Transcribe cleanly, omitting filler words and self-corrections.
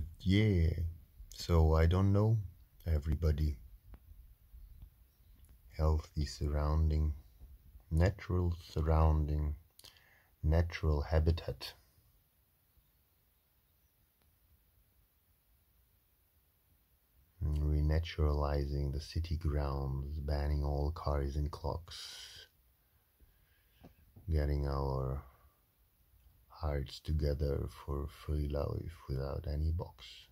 But yeah, so I don't know, everybody. Healthy surrounding, natural surrounding, natural habitat. Renaturalizing the city grounds, banning all cars and clocks, getting our hearts together for free life without any box.